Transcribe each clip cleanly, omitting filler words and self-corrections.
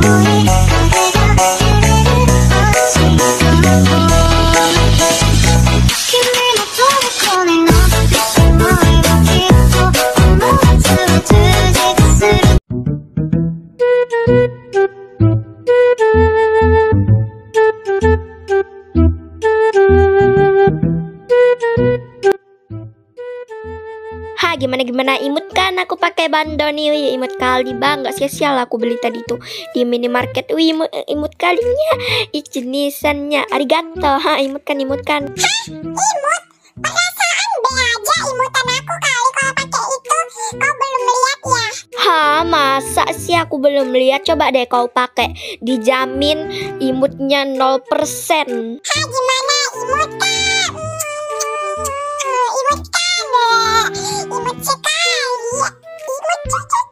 Gimana imut kan aku pakai bando nih. Wih, imut kali bang, nggak sia-sia aku beli tadi tuh di minimarket. Wih, imut kalinya. Ih, jenisannya arigato. Imut kan. Imut? Perasaan be aja imutan aku kali kalau pakai itu. Kau belum lihat ya? Masa sih aku belum lihat? Coba deh kau pakai, dijamin imutnya 0%. Gimana imut kan? Imut sekali. Imut cocok.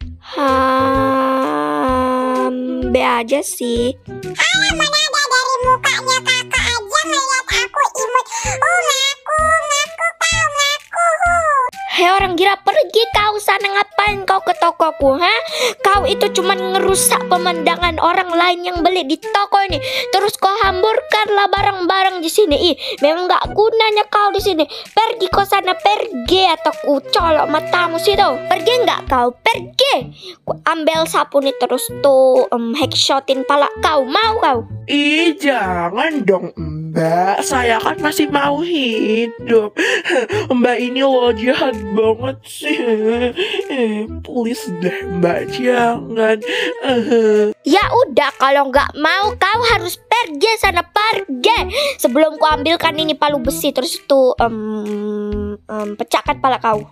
Be aja sih. Mana ada dari mukanya kakak aja ngeliat aku imut. Ngaku kau. Hei orang gila, pergi kau sana. Ngapain kau ke tokoku, Kau itu cuma ngerusak pemandangan orang lain yang beli di toko ini. Terus kau hamburkanlah barang-barang di sini. Ih, memang nggak gunanya kau di sini. Pergi kau sana, pergi atau ku colok matamu sih tuh. Pergi nggak kau? Pergi. Ku ambil sapu nih terus tuh headshotin pala kau. Mau kau? Ih, jangan dong Mbak, saya kan masih mau hidup. Mbak ini loh jahat banget sih. Please deh Mbak, jangan. Ya udah, kalau nggak mau kau harus pergi sana, pergi. Sebelum ku ambilkan ini palu besi terus tuh pecahkan pala kau.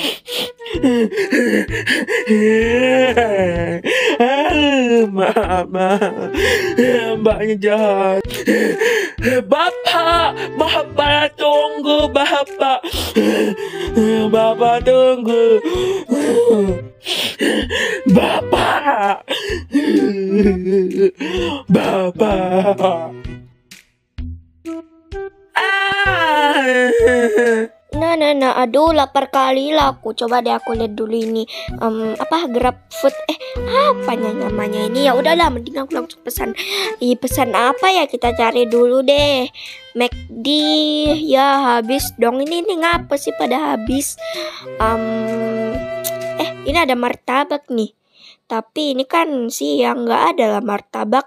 Mama, Mbaknya jahat. Bapak tunggu, Bapak tunggu, Bapak. Nah, aduh lapar kali lah aku. Coba deh aku lihat dulu ini Grab food apanya namanya ini. Ya udahlah, mending aku langsung pesan. Pesan apa ya, kita cari dulu deh. McD ya habis dong ini ngapa sih pada habis. Ini ada martabak nih, tapi ini kan siang nggak ada lah martabak.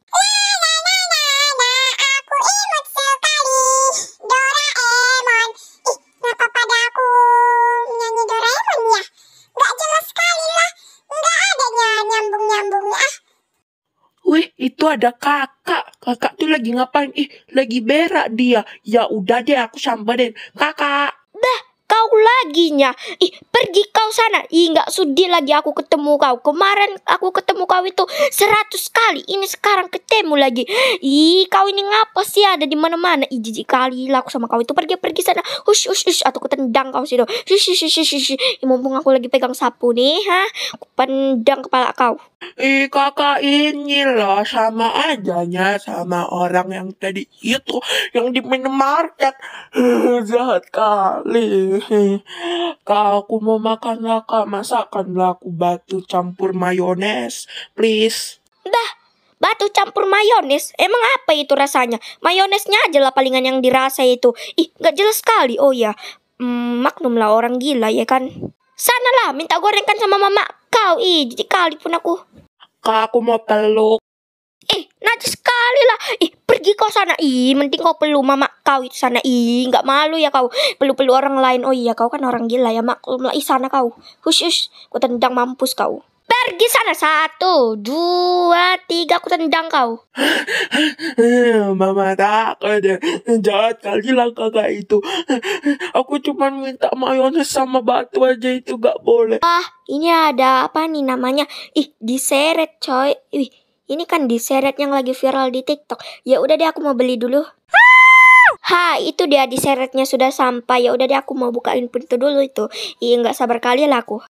Wih, itu ada kakak. Kakak tuh lagi ngapain? Lagi berak dia. Ya udah deh, aku samperin. Kakak. Kau laginya. Pergi kau sana. Nggak sudi lagi aku ketemu kau. Kemarin aku ketemu kau itu 100 kali. Ini sekarang ketemu lagi. Kau ini ngapa sih ada di mana-mana? Jijik kali lah aku sama kau itu. Pergi sana. Hush. Atau aku tendang kau situ. Shush. Mumpung aku lagi pegang sapu nih, aku pendang kepala kau. Kakak ini loh sama ajanya sama orang yang tadi itu yang di minimarket. Jahat kali. Kak, aku mau makan lah kak. Masakanlah aku batu campur mayones, please. Batu campur mayones? Emang apa itu rasanya? Mayonesnya aja lah palingan yang dirasa itu. Gak jelas sekali. Oh ya, maklum lah orang gila ya kan. Sana lah, minta gorengkan sama mama kau. Jadi kali pun aku. Kak, aku mau peluk. Najis sekali lah. Pergi kau sana. Mending kau peluk mama kau itu sana. Nggak malu ya kau peluk-peluk orang lain. Oh iya, kau kan orang gila ya, maklum lah. Sana kau. Hush. Ku tendang mampus kau. Pergi sana. 1, 2, 3. Aku tendang kau. Mama takut. Jahat kali lah kakak itu. Aku cuma minta mayones sama batu aja, itu gak boleh. Ini ada apa nih namanya? Diseret coy. Ini kan diseret yang lagi viral di TikTok. Ya udah deh, aku mau beli dulu. Itu dia diseretnya sudah sampai. Ya udah deh, aku mau bukain pintu dulu itu. Nggak sabar kali lah aku.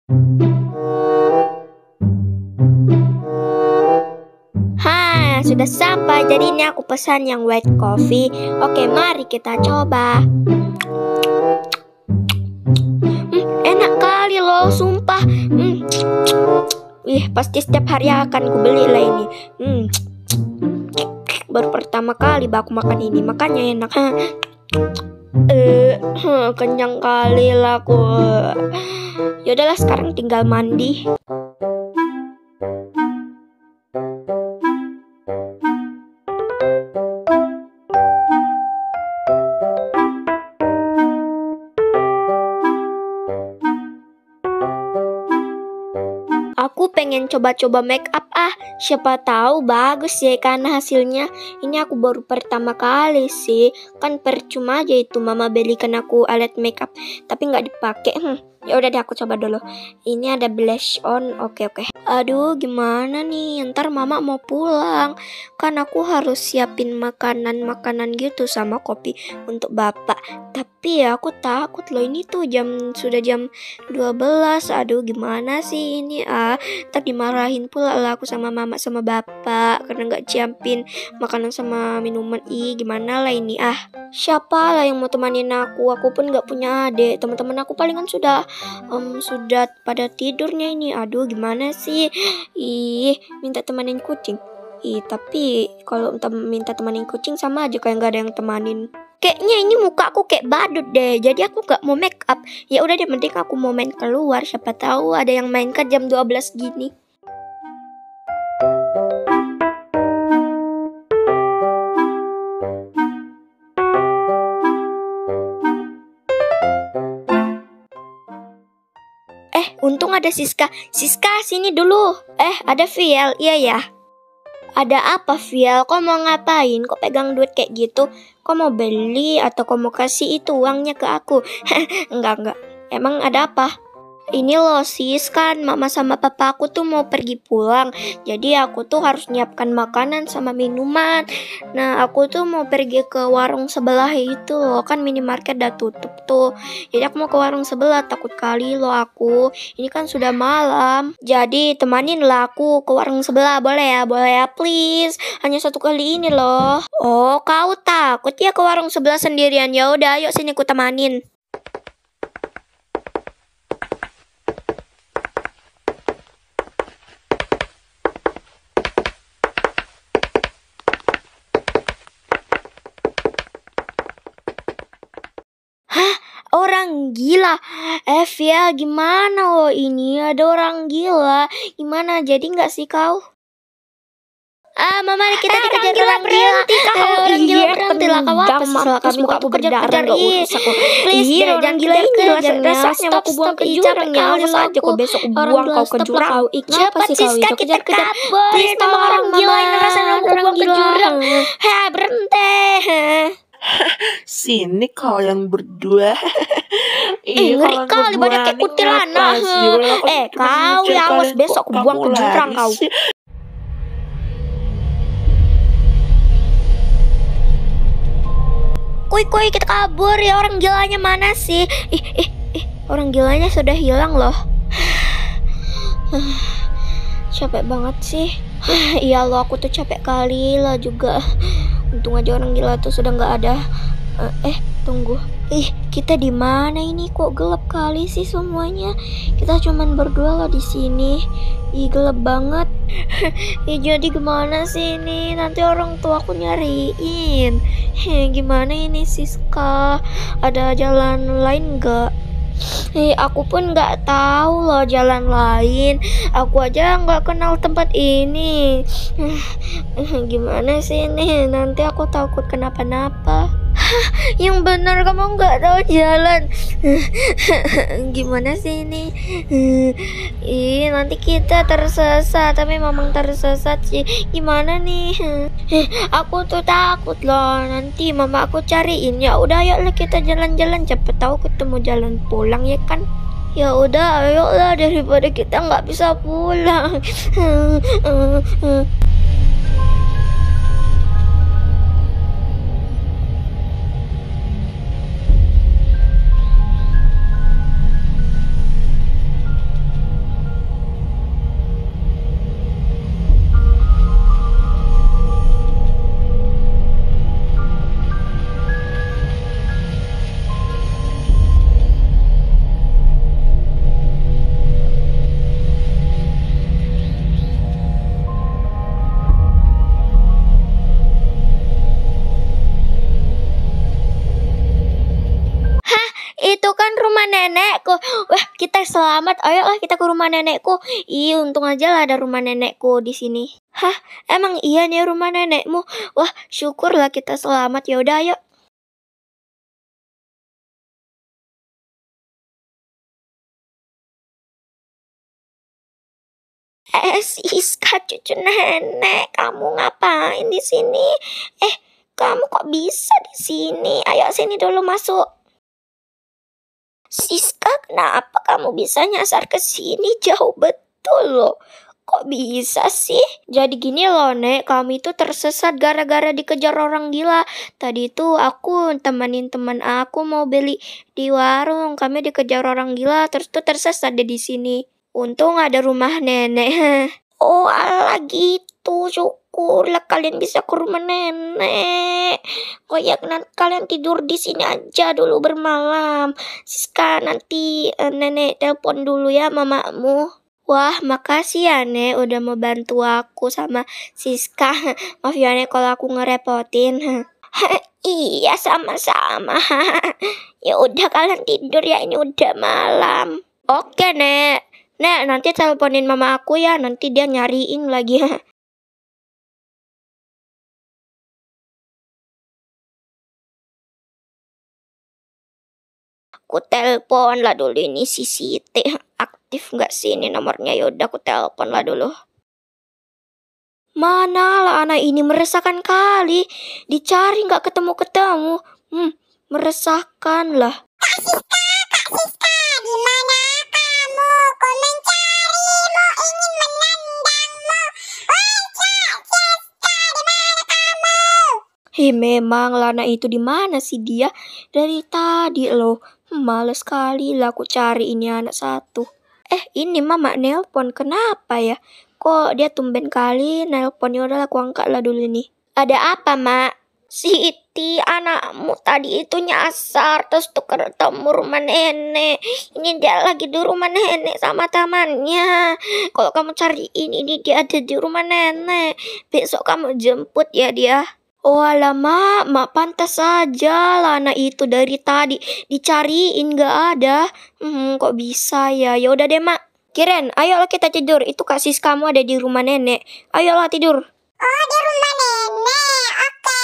Sudah sampai. Jadi ini aku pesan yang white coffee. Oke, mari kita coba. Enak kali loh, sumpah. Wih, pasti setiap hari akan ku beli lah ini. Baru pertama kali aku makan ini, makanya enak. Kenyang kali lah aku. Yaudahlah, sekarang tinggal mandi. Aku pengen coba-coba make up siapa tahu bagus ya kan hasilnya. Ini aku baru pertama kali sih, kan percuma aja itu mama belikan aku alat make up tapi nggak dipakai. Ya udah deh, aku coba dulu. Ini ada blush on, oke. Aduh, gimana nih? Ntar mama mau pulang, kan aku harus siapin makanan gitu sama kopi untuk bapak. Tapi ya aku takut loh, ini tuh sudah jam 12. Aduh, gimana sih ini? Ntar dimarahin pula lah aku sama mama sama bapak karena nggak siapin makanan sama minuman. Gimana lah ini? Siapa lah yang mau temanin aku? Aku pun nggak punya adik. Teman-teman aku palingan sudah pada tidurnya ini. Aduh, gimana sih? Minta temanin kucing. Tapi kalau minta temanin kucing sama aja kayak nggak ada yang temanin. Kayaknya ini muka aku kayak badut deh. Jadi aku nggak mau make up. Ya udah deh, mending aku mau main keluar. Siapa tahu ada yang main kan jam 12 gini. Untung ada Siska. Siska, sini dulu. Ada Viel. Iya ya. Ada apa, Viel? Kau mau ngapain? Kok pegang duit kayak gitu? Kau mau beli atau kau mau kasih itu uangnya ke aku? Enggak. Emang ada apa? Ini loh sis, kan mama sama papa aku tuh mau pergi pulang. Jadi aku tuh harus nyiapkan makanan sama minuman. Nah, aku tuh mau pergi ke warung sebelah itu loh. Kan minimarket udah tutup tuh. Jadi aku mau ke warung sebelah, takut kali loh aku. Ini kan sudah malam. Jadi temanin lah aku ke warung sebelah. Boleh ya please. Hanya satu kali ini loh. Oh, kau takut ya ke warung sebelah sendirian? Ya udah, ayo sini ku temanin. Orang gila. Viel, gimana loh ini? Ada orang gila. Gimana, jadi nggak sih kau? Mama, kita dikejar orang gila. Orang gila berhenti lah. Kau apa sih? Terus muka aku kejar-kejar. Please deh, jangan kejar-kejar. Rasanya aku buang ke jurang ya. Awas aja kau besok buang kau ke jurang. Cepat Siska, kita kabur. Please, nama orang gila ini rasanya aku buang ke jurang. Berhenti. Sini kalian berdua. Ngeri kali banyak kayak kuntilanak. Kau ya, awas besok aku buang ke jurang kau. Kuy, kita kabur ya. Orang gilanya mana sih? Orang gilanya sudah hilang loh. Capek banget sih. Iya loh, aku tuh capek kali lah juga. Untung aja orang gila tuh sudah nggak ada. Tunggu. Kita di mana ini? Kok gelap kali sih semuanya? Kita cuman berdua loh di sini. Gelap banget. Jadi gimana sih ini? Nanti orang tua aku nyariin. Gimana ini Siska? Ada jalan lain nggak? Aku pun nggak tahu loh jalan lain. Aku aja nggak kenal tempat ini. Gimana sih ini? Nanti aku takut kenapa-napa. Yang benar, kamu nggak tahu jalan. Gimana sih ini? Nanti kita tersesat. Tapi memang tersesat sih. Gimana nih? Aku tuh takut loh. Nanti mama aku cariin. Ya udah, ayolah kita jalan-jalan. Cepet tahu ketemu jalan pulang ya kan? Ya udah, ayolah daripada kita nggak bisa pulang. rumah nenekku. Wah, kita selamat. Ayolah kita ke rumah nenekku. Ih, untung aja lah ada rumah nenekku di sini. Hah, emang iya nih rumah nenekmu? Wah, syukurlah kita selamat. Ya udah, ayo. Siska, cucu nenek, kamu ngapain di sini? Kamu kok bisa di sini? Ayo sini dulu masuk. Siska, kenapa kamu bisa nyasar ke sini? Jauh betul loh. Kok bisa sih? Jadi gini loh, Nek. Kami itu tersesat gara-gara dikejar orang gila. Tadi itu aku temenin teman aku mau beli di warung. Kami dikejar orang gila, terus tuh tersesat deh di sini. Untung ada rumah nenek. Oh, alah gitu. Syukurlah kalian bisa ke rumah nenek. Kayak nanti kalian tidur di sini aja dulu bermalam. Siska, nanti nenek telepon dulu ya mamamu. Wah, makasih ya, Nek, udah mau bantu aku sama Siska. Maaf ya, Nek, kalau aku ngerepotin. Iya, sama-sama. Ya udah kalian tidur ya, ini udah malam. Oke, Nek. Nek, nanti teleponin mama aku ya, nanti dia nyariin lagi. Aku telepon lah dulu ini si Siti. Aktif nggak sih ini nomornya? Yaudah aku telepon lah dulu. Mana lah anak ini meresahkan kali. Dicari nggak ketemu-ketemu. Meresahkan lah. Kak Siska, di mana kamu? Ku mencarimu, ingin menendangmu. Woi, Kak Siska, di mana kamu? Memang Lana itu di mana sih dia? Dari tadi loh. Males sekali lah aku cari ini anak satu. Ini mama nelpon. Kenapa ya? Kok dia tumben kali nelpon? Ya udahlah aku angkat lah dulu nih. Ada apa, Mak? Siti, anakmu tadi itu nyasar terus tuh ketemu rumah nenek. Ini dia lagi di rumah nenek sama temannya. Kalau kamu cariin ini dia ada di rumah nenek. Besok kamu jemput ya dia. Oh alamak, Mak pantas saja Lana itu dari tadi dicariin gak ada. Kok bisa ya? Ya udah deh, Mak. Kiren, ayolah kita tidur. Itu Kak Sis kamu ada di rumah nenek. Ayolah tidur. Oh, di rumah nenek. Oke.